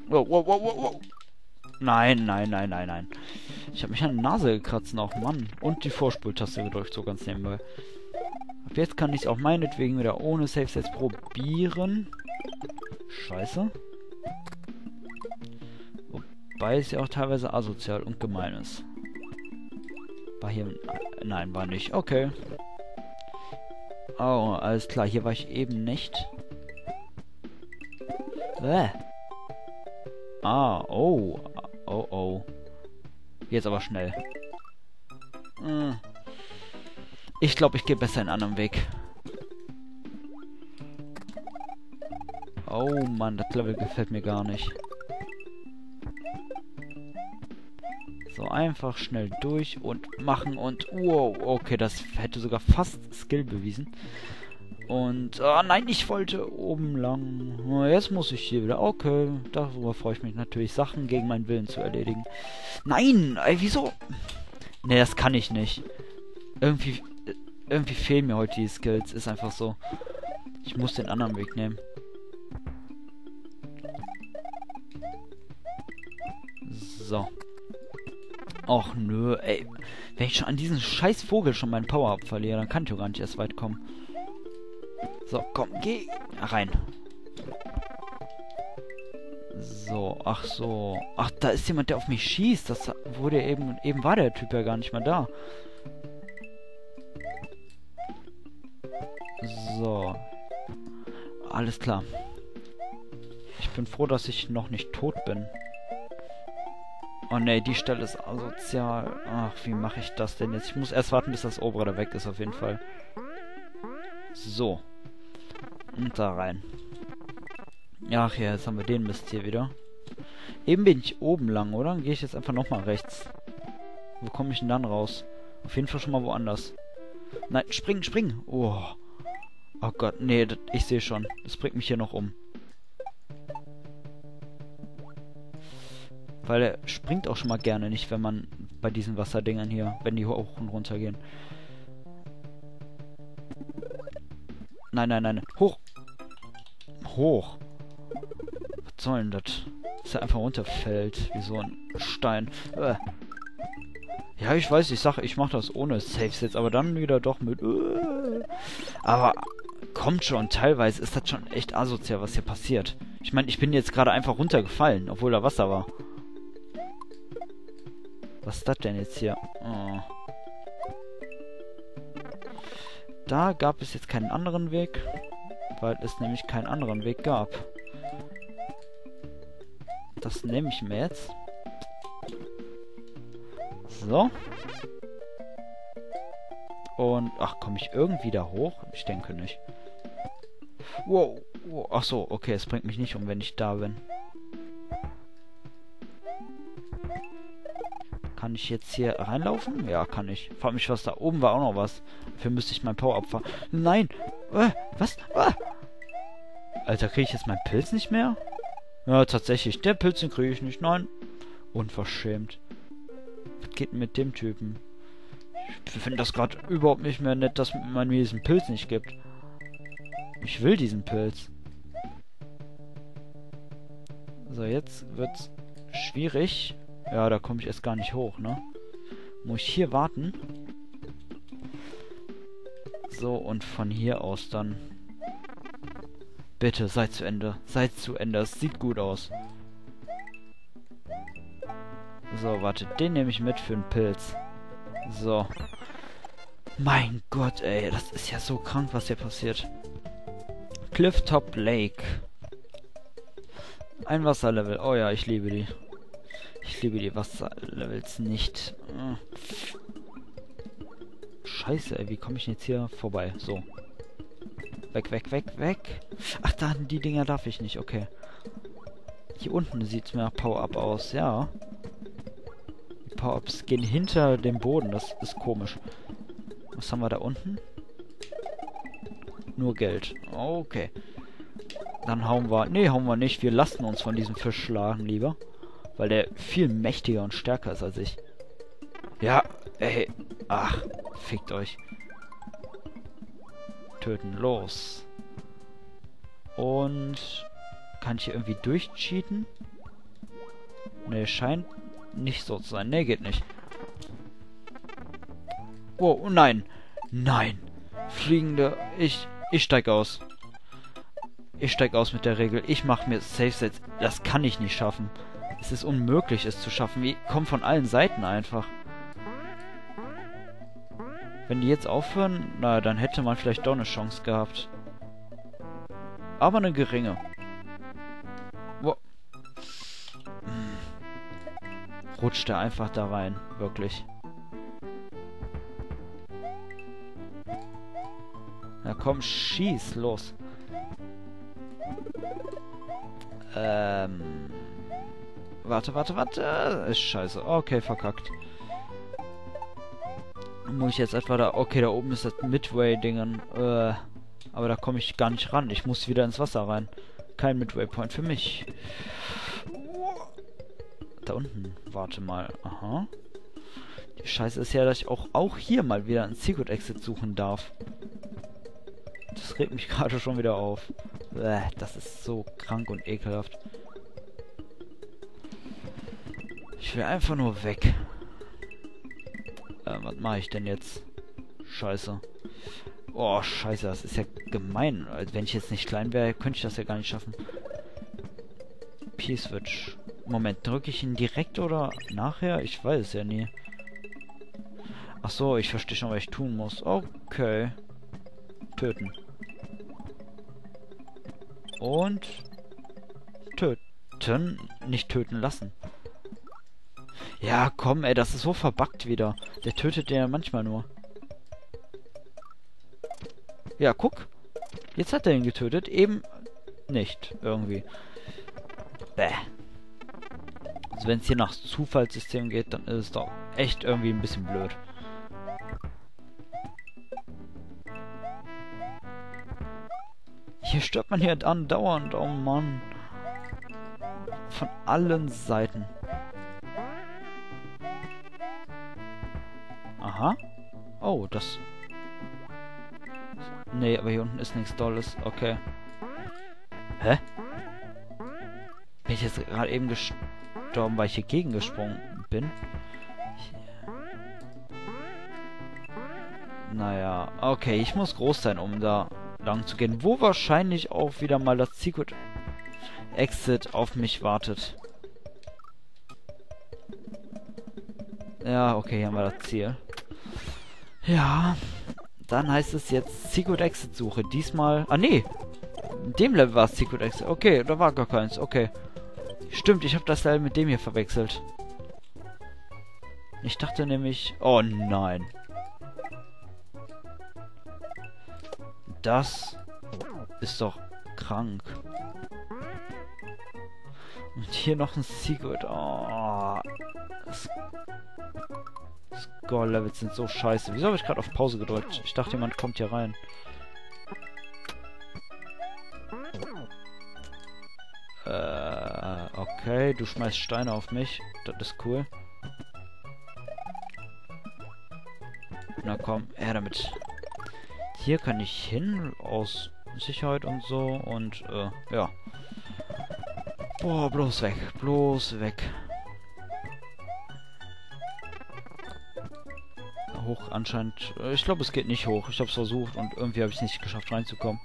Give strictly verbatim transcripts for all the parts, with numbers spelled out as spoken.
Wow, wow, wow, wow, wow. Nein, nein, nein, nein, nein. Ich habe mich an der Nase gekratzt auch, Mann. Und die Vorspultaste gedrückt, so ganz nebenbei. Ab jetzt kann ich es auch meinetwegen wieder ohne Save Sets probieren. Scheiße. Wobei es ja auch teilweise asozial und gemein ist. War hier... Nein, war nicht. Okay. Oh, alles klar. Hier war ich eben nicht. Bäh. Ah, oh. Oh, oh. Jetzt aber schnell. Hm. Ich glaube, ich gehe besser einen anderen Weg. Oh Mann, das Level gefällt mir gar nicht. So, einfach schnell durch und machen und... Wow, okay, das hätte sogar fast Skill bewiesen. Und... Oh nein, ich wollte oben lang. Jetzt muss ich hier wieder... Okay, darüber freue ich mich natürlich, Sachen gegen meinen Willen zu erledigen. Nein, ey, wieso? Ne, das kann ich nicht. Irgendwie... Irgendwie fehlen mir heute die Skills. Ist einfach so. Ich muss den anderen Weg nehmen. So. Och nö, ey. Wenn ich schon an diesen scheiß Vogel schon meinen Power-Up verliere, dann kann ich ja gar nicht erst weit kommen. So, komm, geh rein. So, ach so. Ach, da ist jemand, der auf mich schießt. Das wurde eben... Eben war der Typ ja gar nicht mehr da. So. Alles klar. Ich bin froh, dass ich noch nicht tot bin. Oh ne, die Stelle ist asozial. Ach, wie mache ich das denn jetzt? Ich muss erst warten, bis das obere da weg ist, auf jeden Fall. So. Und da rein. Ach ja, jetzt haben wir den Mist hier wieder. Eben bin ich oben lang, oder? Dann gehe ich jetzt einfach nochmal rechts. Wo komme ich denn dann raus? Auf jeden Fall schon mal woanders. Nein, spring, spring! Oh. Oh Gott, nee, das, ich sehe schon. Das bringt mich hier noch um. Weil er springt auch schon mal gerne nicht, wenn man bei diesen Wasserdingern hier, wenn die hoch und runter gehen. Nein, nein, nein. Hoch! Hoch! Was soll denn das? Dass er einfach runterfällt, wie so ein Stein. Äh. Ja, ich weiß, ich sage, ich mache das ohne Saves jetzt, aber dann wieder doch mit... Äh. Aber kommt schon, teilweise ist das schon echt asozial, was hier passiert. Ich meine, ich bin jetzt gerade einfach runtergefallen, obwohl da Wasser war. Was ist das denn jetzt hier? Oh. Da gab es jetzt keinen anderen Weg, weil es nämlich keinen anderen Weg gab. Das nehme ich mir jetzt. So. Und, ach, komme ich irgendwie da hoch? Ich denke nicht. Wow. wow. Ach so, okay, es bringt mich nicht um, wenn ich da bin. Kann ich jetzt hier reinlaufen? Ja, kann ich. Frag mich, was da oben war auch noch was. Dafür müsste ich mein Power-Up fahren. Nein! Äh, was? Ah! Alter, kriege ich jetzt meinen Pilz nicht mehr? Ja, tatsächlich. Der Pilz, den kriege ich nicht. Nein. Unverschämt. Was geht denn mit dem Typen? Ich finde das gerade überhaupt nicht mehr nett, dass man mir diesen Pilz nicht gibt. Ich will diesen Pilz. So, jetzt wird's schwierig. Ja, da komme ich erst gar nicht hoch, ne? Muss ich hier warten? So, und von hier aus dann... Bitte, seid zu Ende. Seid zu Ende. Es sieht gut aus. So, warte. Den nehme ich mit für einen Pilz. So. Mein Gott, ey. Das ist ja so krank, was hier passiert. Clifftop Lake. Ein Wasserlevel. Oh ja, ich liebe die. Ich liebe die Wasserlevels nicht. Scheiße, ey. Wie komme ich denn jetzt hier vorbei? So. Weg, weg, weg, weg. Ach, da, die Dinger darf ich nicht. Okay. Hier unten sieht es mir nach Power-Up aus. Ja. Die Power-Ups gehen hinter dem Boden. Das ist komisch. Was haben wir da unten? Nur Geld. Okay. Dann hauen wir... Nee, hauen wir nicht. Wir lassen uns von diesem Fisch schlagen lieber. Weil der viel mächtiger und stärker ist als ich. Ja, ey. Ach, fickt euch. Töten. Los. Und... Kann ich hier irgendwie durchcheaten? Ne, scheint nicht so zu sein. Ne, geht nicht. Oh, nein. Nein. Fliegende. Ich, ich steig aus. Ich steig aus mit der Regel. Ich mache mir Safe Sets. Das kann ich nicht schaffen. Es ist unmöglich, es zu schaffen. Ich komme von allen Seiten einfach. Wenn die jetzt aufhören, na, dann hätte man vielleicht doch eine Chance gehabt. Aber eine geringe. Wow. Rutscht er einfach da rein. Wirklich. Na komm, schieß, los. Ähm... Warte, warte, warte. Ist scheiße. Okay, verkackt. Muss ich jetzt etwa da... Okay, da oben ist das Midway-Dingen. Äh, aber da komme ich gar nicht ran. Ich muss wieder ins Wasser rein. Kein Midway-Point für mich. Da unten. Warte mal. Aha. Die Scheiße ist ja, dass ich auch, auch hier mal wieder einen Secret Exit suchen darf. Das regt mich gerade schon wieder auf. Bäh, das ist so krank und ekelhaft. Ich will einfach nur weg. Äh, was mache ich denn jetzt? Scheiße. Oh, scheiße, das ist ja gemein. Also, wenn ich jetzt nicht klein wäre, könnte ich das ja gar nicht schaffen. P-Switch. Moment, drücke ich ihn direkt oder nachher? Ich weiß es ja nie. Ach so, ich verstehe schon, was ich tun muss. Okay. Töten. Und töten. Nicht töten lassen. Ja, komm, ey, das ist so verbuggt wieder. Der tötet ja manchmal nur. Ja, guck. Jetzt hat er ihn getötet. Eben nicht, irgendwie. Bäh. Also wenn es hier nach Zufallssystem geht, dann ist es doch echt irgendwie ein bisschen blöd. Hier stirbt man hier andauernd. Oh Mann. Von allen Seiten. Aha. Oh, das... Nee, aber hier unten ist nichts Dolles. Okay. Hä? Bin ich jetzt gerade eben gestorben, weil ich hier gegengesprungen bin? Naja, okay, ich muss groß sein, um da lang zu gehen. Wo wahrscheinlich auch wieder mal das Secret Exit auf mich wartet. Ja, okay, hier haben wir das Ziel. Ja, dann heißt es jetzt Secret Exit Suche. Diesmal... Ah, nee. In dem Level war es Secret Exit. Okay, da war gar keins. Okay. Stimmt, ich habe das Level mit dem hier verwechselt. Ich dachte nämlich... Oh nein. Das ist doch krank. Und hier noch ein Secret. Oh. Score-Levels sind so scheiße. Wieso habe ich gerade auf Pause gedrückt? Ich dachte, jemand kommt hier rein. Äh, okay, du schmeißt Steine auf mich. Das ist cool. Na komm, her damit. Hier kann ich hin, aus Sicherheit und so. Und, äh, ja. Boah, bloß weg. Bloß weg. Hoch anscheinend... Ich glaube, es geht nicht hoch. Ich habe es versucht und irgendwie habe ich es nicht geschafft, reinzukommen.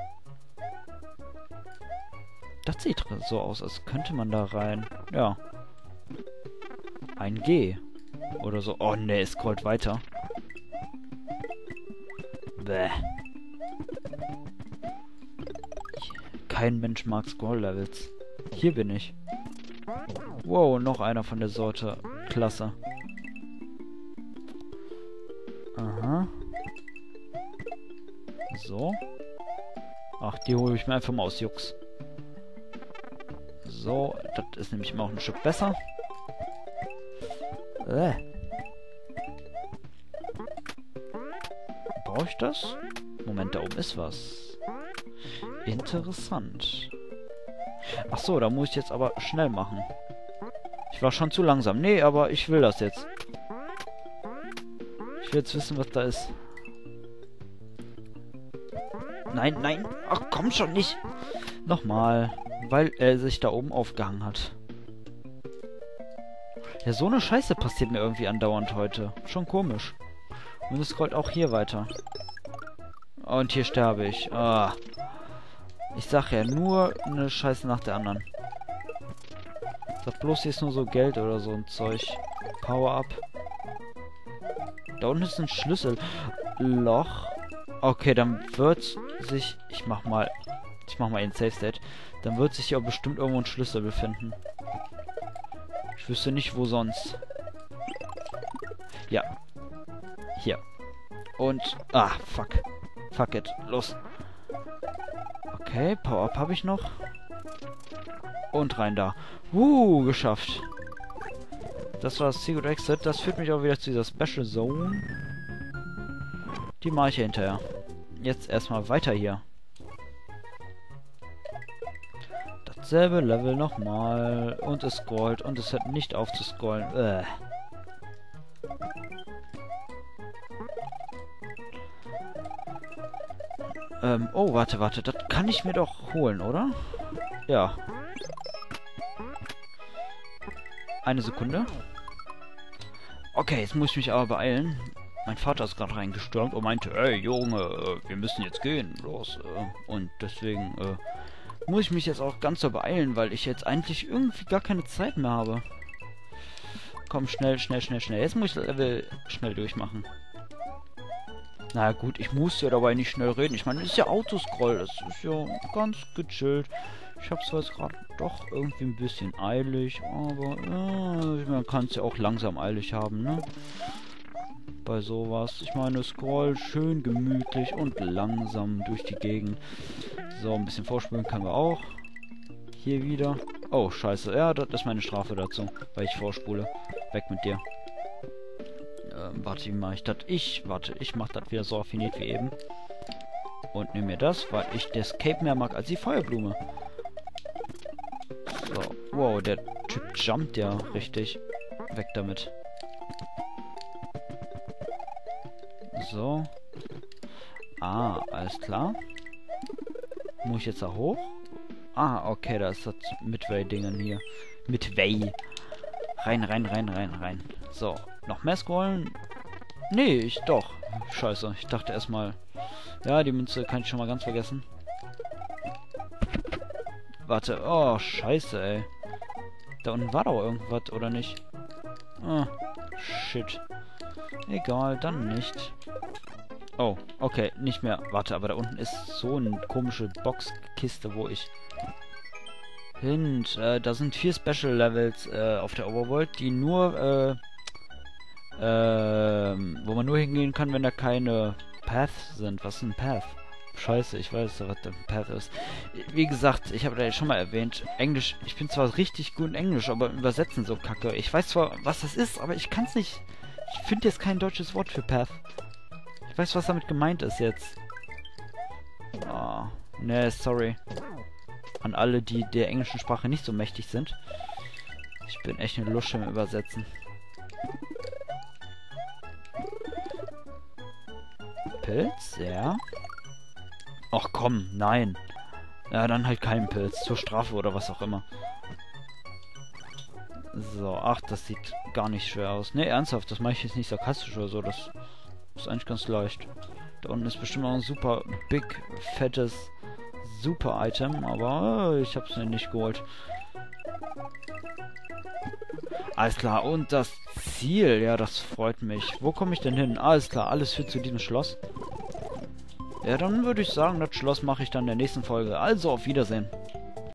Das sieht so aus, als könnte man da rein. Ja. Ein G. Oder so. Oh, ne, es scrollt weiter. Bäh. Kein Mensch mag Scroll-Levels. Hier bin ich. Wow, noch einer von der Sorte. Klasse. Aha. So. Ach, die hole ich mir einfach mal aus Jux. So, das ist nämlich immer auch ein Stück besser. Äh. Brauche ich das? Moment, da oben ist was. Interessant. Ach so, da muss ich jetzt aber schnell machen. Ich war schon zu langsam. Nee, aber ich will das jetzt. Ich will jetzt wissen, was da ist. Nein, nein. Ach, komm schon nicht. Nochmal. Weil er sich da oben aufgehangen hat. Ja, so eine Scheiße passiert mir irgendwie andauernd heute. Schon komisch. Und es scrollt auch hier weiter. Und hier sterbe ich. Ah. Ich sag ja, nur eine Scheiße nach der anderen. Das bloß hier ist nur so Geld oder so ein Zeug. Power-Up. Da unten ist ein Schlüssel. Loch. Okay, dann wird sich... Ich mach mal... Ich mach mal einen Safe State. Dann wird sich hier bestimmt irgendwo ein Schlüssel befinden. Ich wüsste nicht, wo sonst. Ja. Hier. Und... Ah, fuck. Fuck it. Los. Okay, Power-Up habe ich noch. Und rein da. Uh, geschafft. Das war das Secret Exit. Das führt mich auch wieder zu dieser Special Zone. Die mache ich ja hinterher. Jetzt erstmal weiter hier. Dasselbe Level nochmal. Und es scrollt. Und es hört nicht auf zu scrollen. Äh. Ähm, oh, warte, warte. Das kann ich mir doch holen, oder? Ja. Eine Sekunde. Okay, jetzt muss ich mich aber beeilen. Mein Vater ist gerade reingestürmt und meinte, ey Junge, wir müssen jetzt gehen, los. Und deswegen äh, muss ich mich jetzt auch ganz so beeilen, weil ich jetzt eigentlich irgendwie gar keine Zeit mehr habe. Komm, schnell, schnell, schnell, schnell. Jetzt muss ich das Level schnell durchmachen. Na gut, ich muss ja dabei nicht schnell reden. Ich meine, das ist ja Autoscroll, das ist ja ganz gechillt. Ich habe zwar jetzt gerade doch irgendwie ein bisschen eilig, aber äh, man kann es ja auch langsam eilig haben, ne? Bei sowas. Ich meine, scroll schön gemütlich und langsam durch die Gegend. So, ein bisschen vorspulen können wir auch. Hier wieder. Oh, scheiße. Ja, das ist meine Strafe dazu, weil ich vorspule. Weg mit dir. Ähm, warte, wie mache ich das? Ich, warte, ich mache das wieder so raffiniert wie eben. Und nehme mir das, weil ich das Cape mehr mag als die Feuerblume. So, wow, der Typ jumpt ja richtig. Weg damit. So. Ah, alles klar. Muss ich jetzt da hoch? Ah, okay, da ist das Midway-Dingen hier. Midway. Rein, rein, rein, rein, rein. So, noch mehr scrollen? Nee, ich doch. Scheiße, ich dachte erstmal... Ja, die Münze kann ich schon mal ganz vergessen. Warte, oh, scheiße, ey. Da unten war doch irgendwas, oder nicht? Ah, shit. Egal, dann nicht. Oh, okay, nicht mehr. Warte, aber da unten ist so eine komische Boxkiste, wo ich... Hint, äh, da sind vier Special Levels äh, auf der Overworld, die nur, äh, äh, wo man nur hingehen kann, wenn da keine Paths sind. Was ist ein Path? Scheiße, ich weiß, was der Path ist. Wie gesagt, ich habe da ja schon mal erwähnt, Englisch, ich bin zwar richtig gut in Englisch, aber übersetzen so kacke. Ich weiß zwar, was das ist, aber ich kann es nicht... Ich finde jetzt kein deutsches Wort für Path. Ich weiß, was damit gemeint ist jetzt. Oh, ne, sorry. An alle, die der englischen Sprache nicht so mächtig sind. Ich bin echt eine Lusche im Übersetzen. Pilz, ja. Ach komm, nein. Ja, dann halt keinen Pilz. Zur Strafe oder was auch immer. So, ach, das sieht gar nicht schwer aus. Ne, ernsthaft, das mache ich jetzt nicht sarkastisch oder so. Das ist eigentlich ganz leicht. Da unten ist bestimmt auch ein super big, fettes Super-Item, aber äh, ich habe es mir nicht geholt. Alles klar, und das Ziel, ja, das freut mich. Wo komme ich denn hin? Alles klar, alles führt zu diesem Schloss. Ja, dann würde ich sagen, das Schloss mache ich dann in der nächsten Folge. Also, auf Wiedersehen.